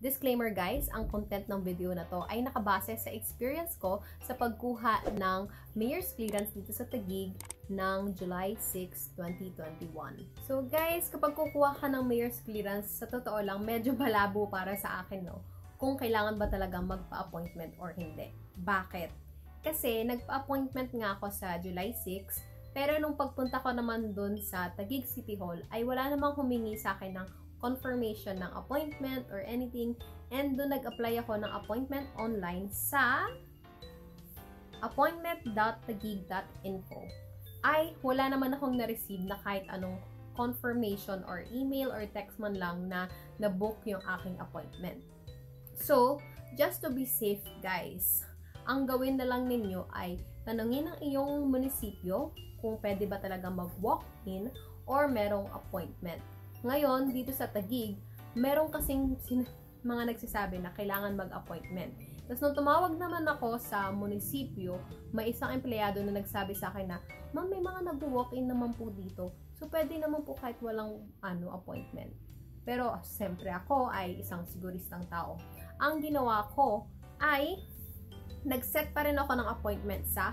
Disclaimer guys, ang content ng video na to ay nakabase sa experience ko sa pagkuha ng Mayor's Clearance dito sa Taguig ng July 6, 2021. So guys, kapag kukuha ka ng Mayor's Clearance, sa totoo lang, medyo malabo para sa akin, no? Kung kailangan ba talagang magpa-appointment or hindi. Bakit? Kasi nagpa-appointment nga ako sa July 6, pero nung pagpunta ko naman dun sa Taguig City Hall, ay wala namang humingi sa akin ng confirmation ng appointment or anything, and doon nag-apply ako ng appointment online sa appointment.taguig.info. Ay wala naman akong na-receive na kahit anong confirmation or email or text man lang na na-book yung aking appointment. So, just to be safe guys, ang gawin na lang ninyo ay tanungin ang iyong munisipyo kung pwede ba talaga mag-walk-in or merong appointment. Ngayon, dito sa Taguig, meron kasing mga nagsasabi na kailangan mag-appointment. Tapos nung tumawag naman ako sa munisipyo, may isang empleyado na nagsabi sa akin na, "Ma'am, may mga nag-walk-in naman po dito. So, pwede naman po kahit walang appointment." Pero, siyempre ako ay isang siguristang tao. Ang ginawa ko ay nag-set pa rin ako ng appointment sa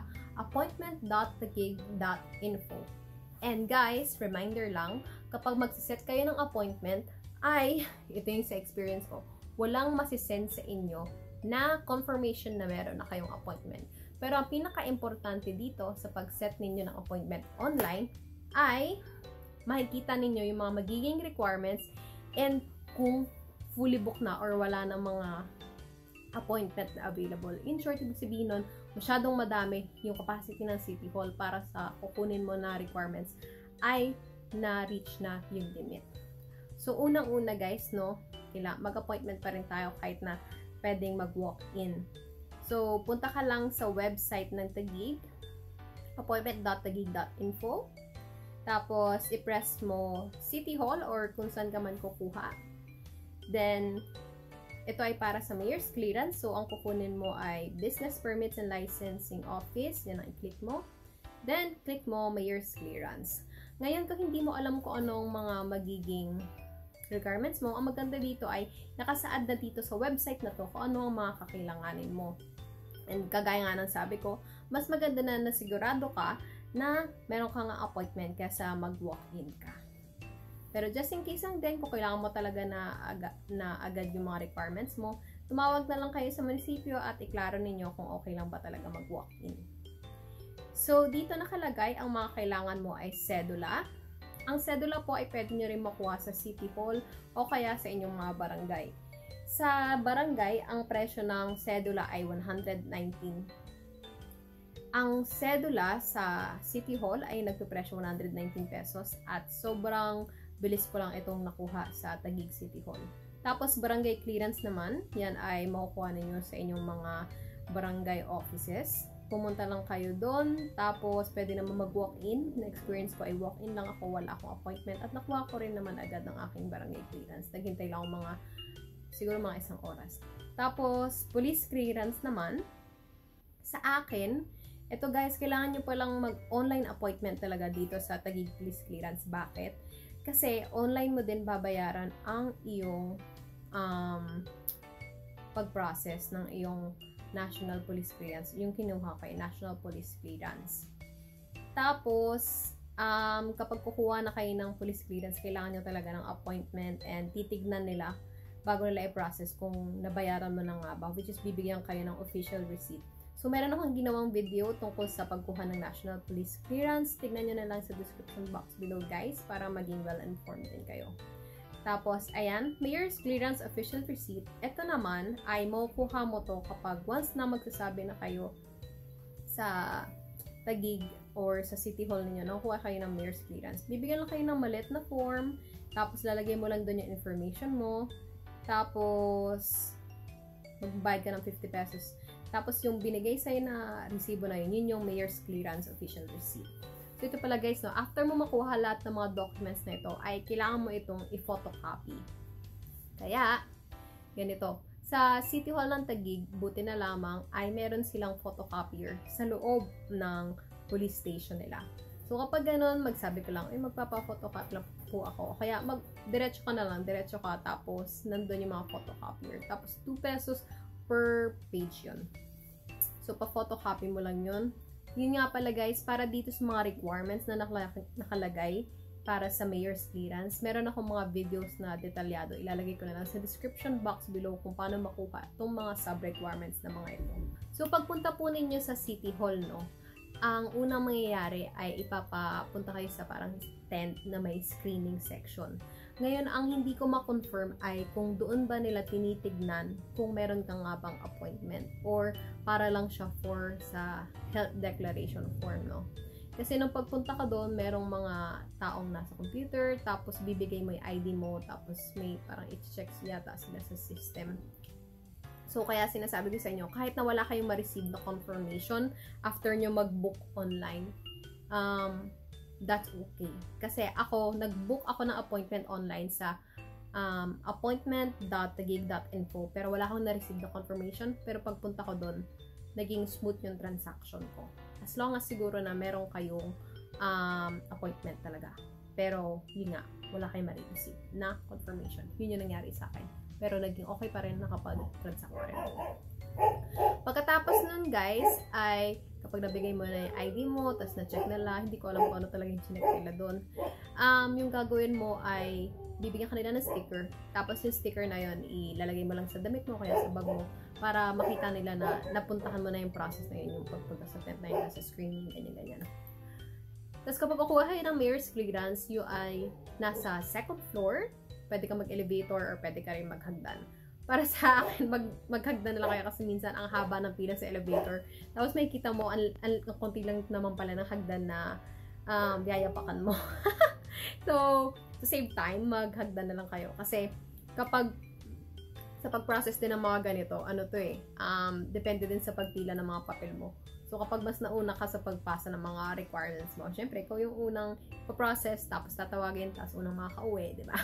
appointment.taguig.info. And guys, reminder lang, kapag magsiset kayo ng appointment, ay, ito yung sa experience ko, walang masisend sa inyo na confirmation na meron na kayong appointment. Pero ang pinaka-importante dito sa pag-set ninyo ng appointment online ay makikita ninyo yung mga magiging requirements and kung fully booked na or wala ng mga appointment na available. In short, ibig sabihin nun, masyadong madami yung capacity ng City Hall para sa kukunin mo na requirements ay na-reach na yung limit. So, unang-una guys, no, mag-appointment pa rin tayo kahit na pwedeng mag-walk-in. So, punta ka lang sa website ng Taguig, appointment.taguig.info. Tapos, i-press mo City Hall or kung saan ka man kukuha. Then, ito ay para sa Mayor's Clearance. So, ang kukunin mo ay Business Permits and Licensing Office. Yan ang i-click mo. Then, click mo Mayor's Clearance. Ngayon, kung hindi mo alam kung anong mga magiging requirements mo, ang maganda dito ay nakasaad na dito sa website na to kung ano ang mga kakailanganin mo. And kagaya nga ng sabi ko, mas maganda na nasigurado ka na meron kang appointment kaysa mag-walk-in ka. Pero just in case lang din, kung kailangan mo talaga na agad yung mga requirements mo, tumawag na lang kayo sa munisipyo at iklaro ninyo kung okay lang ba talaga mag-walk-in. So, dito nakalagay, ang mga kailangan mo ay Cedula. Ang Cedula po ay pwede nyo rin makuha sa City Hall o kaya sa inyong mga barangay. Sa barangay, ang presyo ng Cedula ay 119. Ang Cedula sa City Hall ay nagpipresyo 119 pesos at sobrang bilis ko lang itong nakuha sa Taguig City Hall. Tapos, Barangay Clearance naman, yan ay makukuha ninyo sa inyong mga barangay offices. Pumunta lang kayo doon, tapos pwede naman mag-walk-in. Na-experience ko ay walk-in lang ako, wala akong appointment. At nakuha ko rin naman agad ng aking Barangay Clearance. Naghintay lang ako siguro mga 1 oras. Tapos, Police Clearance naman, sa akin, ito guys, kailangan nyo palang mag-online appointment talaga dito sa Taguig Police Clearance. Bakit? Kasi online mo din babayaran ang iyong pag-process ng iyong National Police Clearance. Yung kinuha ko ay National Police Clearance. Tapos, kapag kukuha na kayo ng Police Clearance, kailangan nyo talaga ng appointment and titignan nila bago nila i-process kung nabayaran mo na nga ba, which is bibigyan kayo ng official receipt. So, meron akong ginawang video tungkol sa pagkuha ng National Police Clearance. Tignan nyo na lang sa description box below guys para maging well-informed din kayo. Tapos, ayan, Mayor's Clearance Official Receipt. Ito naman ay makukuha mo to kapag once na magsasabi na kayo sa Taguig or sa City Hall ninyo, nakuha kayo ng Mayor's Clearance. Bibigyan lang kayo ng maliit na form, tapos lalagay mo lang doon yung information mo, tapos magbayad ka ng 50 pesos. Tapos yung binigay sa'yo na resibo na yun yung Mayor's Clearance Official Receipt. So ito pala guys, no, after mo makuha lahat ng mga documents na ito, ay kailangan mo itong i-photocopy. Kaya, ganito. Sa City Hall ng Taguig, buti na lamang, ay meron silang photocopier sa loob ng police station nila. So kapag ganun, magsabi ko lang, magpapa-photocopy po ako. Kaya diretso ka na lang, diretso ka, tapos nandun yung mga photocopier. Tapos 2 pesos per page yun. So, pa-photocopy mo lang yun. Yun nga pala guys, para dito sa mga requirements na nakalagay para sa mayor's clearance, meron akong mga videos na detalyado. Ilalagay ko na lang sa description box below kung paano makuha itong mga sub-requirements na mga ito. So, pagpunta po ninyo sa City Hall, no, ang unang mangyayari ay ipapapunta kayo sa parang tent na may screening section. Ngayon, ang hindi ko ma-confirm ay kung doon ba nila tinitignan kung meron kang nga bang appointment or para lang siya for sa health declaration form, no? Kasi nung pagpunta ka doon, merong mga taong nasa computer, tapos bibigay mo yung ID mo, tapos may parang i-check yata sila sa system. So, kaya sinasabi ko sa inyo, kahit na wala kayong ma-receive na confirmation after nyo mag-book online, that's okay. Kasi nag-book ako ng appointment online sa appointment.thegig.info, pero wala akong na-receive na confirmation, pero pagpunta ko doon, naging smooth yung transaction ko. As long as siguro na meron kayong appointment talaga. Pero, yun nga, wala kayong ma-receive na confirmation. Yun yung nangyari sa akin. Pero naging okay pa rin, nakapag-transact pa rin. Pagkatapos nun guys, ay kapag nabigay mo na yung ID mo, tapos na-check nila, hindi ko alam kung ano talaga yung chinek nila doon. Yung gagawin mo ay, bibigyan ka nila ng sticker. Tapos yung sticker na yun, ilalagay mo lang sa damit mo, kaya sa bag mo, para makita nila na napuntahan mo na yung process na yun, yung pagpunta sa tent na yun, sa screening, ganyan-ganyan. Tapos kapag kukuha kayo ng mayor's clearance, you ay nasa second floor, pwede ka mag-elevator or pwede ka rin maghagdan. Para sa akin, maghagdan na lang kaya kasi minsan ang haba ng pila sa elevator. Tapos may kita mo, ang konti lang naman pala ng hagdan na yayapakan mo. So, to save time, maghagdan na lang kayo. Kasi kapag sa pag-process din ng mga ganito, depende din sa pagpila ng mga papel mo. So, kapag mas nauna ka sa pagpasa ng mga requirements mo, syempre, ikaw yung unang pa-process, tapos tatawagin, tapos unang makaka-uwi, di ba?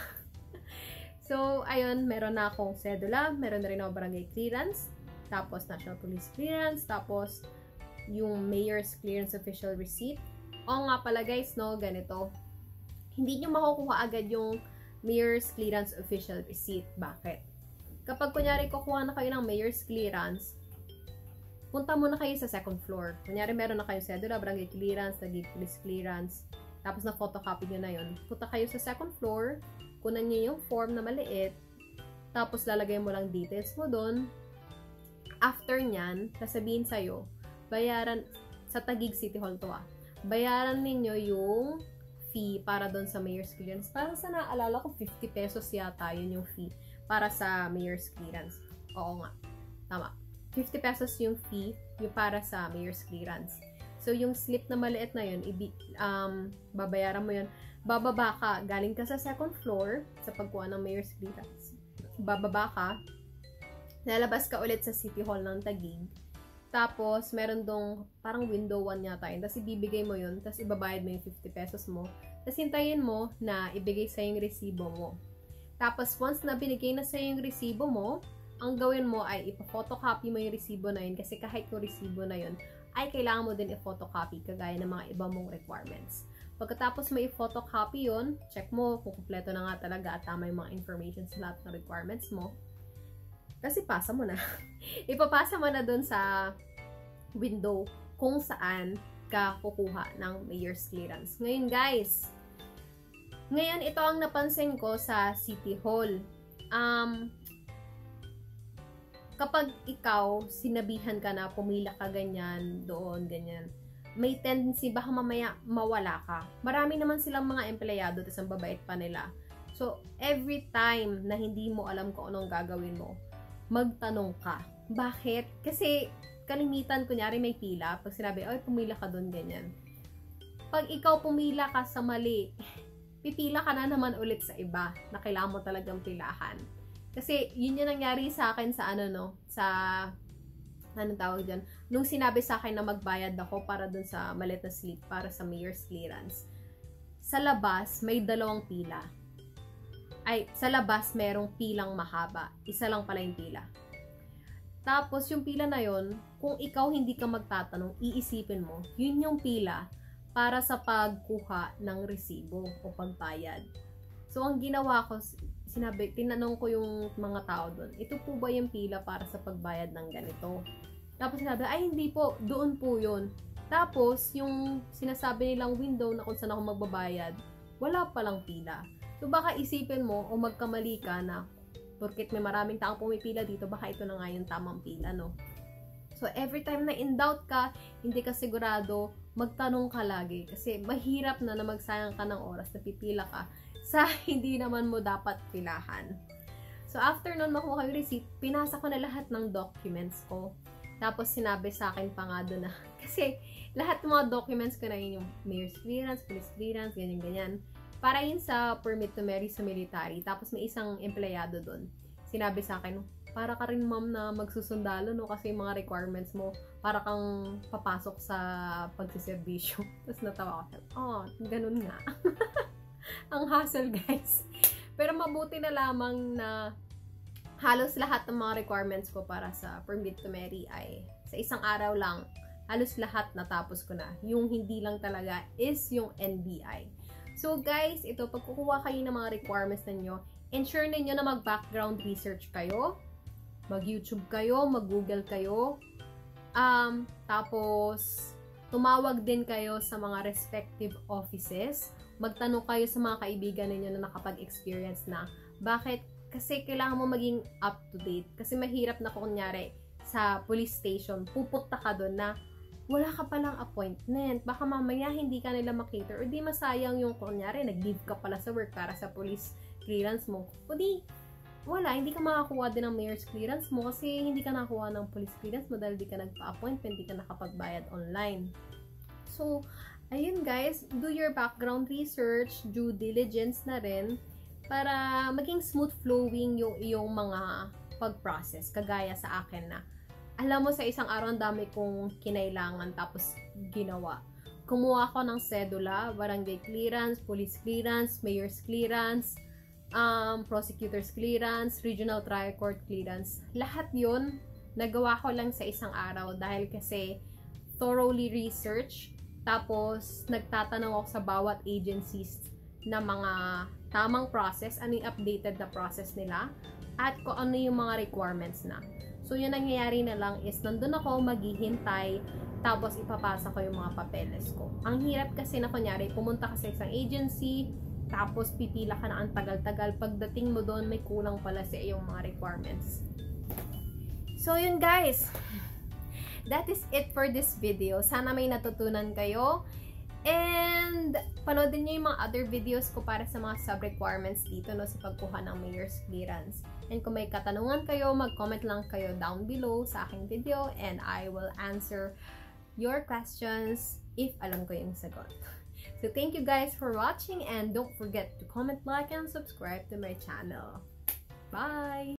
So, ayun, meron na akong Cedula, meron na rin ako Barangay Clearance, tapos National Police Clearance, tapos yung Mayor's Clearance Official Receipt. O nga pala guys, no, ganito. Hindi nyo makukuha agad yung Mayor's Clearance Official Receipt. Bakit? Kapag kunyari kukuha na kayo ng Mayor's Clearance, punta muna kayo sa second floor. Kunyari meron na kayo Cedula, Barangay Clearance, Nagig Police Clearance, tapos na photocopy nyo na yun. Punta kayo sa second floor, kunan nyo yung form na maliit, tapos lalagay mo lang details mo doon. After nyan, sasabihin sa'yo, bayaran, sa Taguig City Hall to bayaran ninyo yung fee para doon sa Mayor's Clearance. Parang sa naalala ko, 50 pesos yata yun yung fee para sa Mayor's Clearance. Oo nga, tama. 50 pesos yung fee yung para sa Mayor's Clearance. So, yung slip na maliit na yun, babayaran mo yun. Bababa ka, galing ka sa second floor sa pagkuha ng Mayor's Clearance. Bababa ka, lalabas ka ulit sa City Hall ng Taguig. Tapos, meron dong parang window 1 yata yun. Tapos, ibibigay mo yun. Tapos, ibabayad mo yung 50 pesos mo. Tapos, hintayin mo na ibigay sa'yo yung resibo mo. Tapos, once na binigay na sa'yo yung resibo mo, ang gawin mo ay ipa-photocopy mo yung resibo na yun. Kasi kahit yung resibo na yun, ay kailangan mo din i-photocopy kagaya ng mga iba mong requirements. Pagkatapos may photocopy yun, check mo kung kumpleto na nga talaga at tama yung mga information sa lahat ng requirements mo. Kasi pasa mo na. Ipapasa mo na dun sa window kung saan ka kukuha ng Mayor's Clearance. Ngayon guys, ngayon ito ang napansin ko sa City Hall. Kapag ikaw, sinabihan ka na pumila ka ganyan, doon, ganyan, may tendency baka mamaya mawala ka. Marami naman silang mga empleyado, tapos ang babait pa nila. So, every time na hindi mo alam kung anong gagawin mo, magtanong ka. Bakit? Kasi, kalimitan, kunyari may pila, pag sinabi, ay, pumila ka doon, ganyan. Pag ikaw pumila ka sa mali, pipila ka na naman ulit sa iba na kailangan mo talagang pilahan. Kasi, yun yung nangyari sa akin sa anong tawag dyan? Nung sinabi sa akin na magbayad ako para dun sa maliit na slip para sa Mayor's Clearance. Sa labas, may dalawang pila. Sa labas, merong pilang mahaba. Isa lang pala yung pila. Tapos, yung pila na yon, kung ikaw hindi ka magtatanong, iisipin mo, yun yung pila para sa pagkuha ng resibo o pagbayad. So, ang ginawa ko, tinanong ko yung mga tao doon, ito po ba yung pila para sa pagbayad ng ganito? Tapos sinabi, ay hindi po, doon po yun. Tapos, yung sinasabi nilang window na kung saan ako magbabayad, wala palang pila. So, baka isipin mo o magkamali ka na porket may maraming taong pumipila dito, baka ito na nga yung tamang pila, no? So, every time na in doubt ka, hindi ka sigurado, magtanong ka lagi. Kasi mahirap na magsayang ka ng oras na pipila ka sa hindi naman mo dapat pilahan. So, after nun makuha yung receipt, pinasa ko na lahat ng documents ko. Tapos, sinabi sa akin pa nga doon na, kasi lahat ng mga documents ko na yun, yung mayor's clearance, police clearance, ganyan-ganyan. Para yun sa permit to marry sa military. Tapos, may isang empleyado doon. Sinabi sa akin, para ka rin ma'am na magsusundalo, no? Kasi yung mga requirements mo, para kang papasok sa pagsiservisyo. Tapos natawa ko, oh, ganun nga. Ang hassle, guys. Pero mabuti na lamang na halos lahat ng mga requirements ko para sa permit to marry ay sa isang araw lang, halos lahat natapos ko na. Yung hindi lang talaga is yung NBI. So guys, ito, pag kukuha kayo ng mga requirements ninyo, ensure ninyo na mag-background research kayo, mag-YouTube kayo, mag-Google kayo, tapos tumawag din kayo sa mga respective offices, magtanong kayo sa mga kaibigan ninyo na nakapag-experience na. Bakit? Kasi kailangan mo maging up-to-date. Kasi mahirap na kunyari sa police station, pupunta ka doon na wala ka palang appointment. Baka mamaya hindi ka nila makater. O di masayang yung kunyari, nag-leave ka pala sa work para sa police clearance mo. O di, wala, hindi ka makakuha din ng mayor's clearance mo kasi hindi ka nakakuha ng police clearance mo dahil di ka nagpa-appointment, di ka nakapagbayad online. So, ayun guys, do your background research, due diligence na rin para maging smooth flowing yung iyong mga pag-process. Kagaya sa akin na, alam mo sa isang araw ang dami kong kinailangan tapos ginawa. Kumuha ako ng Cedula, Barangay Clearance, Police Clearance, Mayor's Clearance, Prosecutor's Clearance, Regional Trial Court Clearance. Lahat yun, nagawa ko lang sa isang araw dahil kasi thoroughly research. Tapos, nagtatanong ako sa bawat agencies na mga tamang process, ano yung updated na process nila, at kung ano yung mga requirements na. So, yun nangyayari na lang is, nandun ako, maghihintay, tapos ipapasa ko yung mga papeles ko. Ang hirap kasi na kunyari, pumunta ka sa isang agency, tapos pipila ka na ang tagal-tagal. Pagdating mo doon, may kulang pala sa iyong mga requirements. So, yun guys. That is it for this video. Sana may natutunan kayo. And, panoodin nyo yung mga other videos ko para sa mga sub-requirements dito, no, sa pagkuha ng mayor's clearance. And kung may katanungan kayo, mag-comment lang kayo down below sa aking video and I will answer your questions if alam ko yung sagot. So, thank you guys for watching and don't forget to comment, like, and subscribe to my channel. Bye!